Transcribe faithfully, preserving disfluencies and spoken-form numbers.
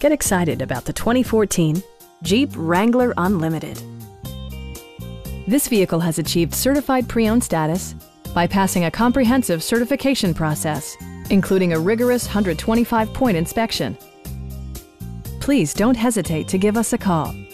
Get excited about the twenty fourteen Jeep Wrangler Unlimited. This vehicle has achieved certified pre-owned status by passing a comprehensive certification process, including a rigorous one hundred twenty-five point inspection. Please don't hesitate to give us a call.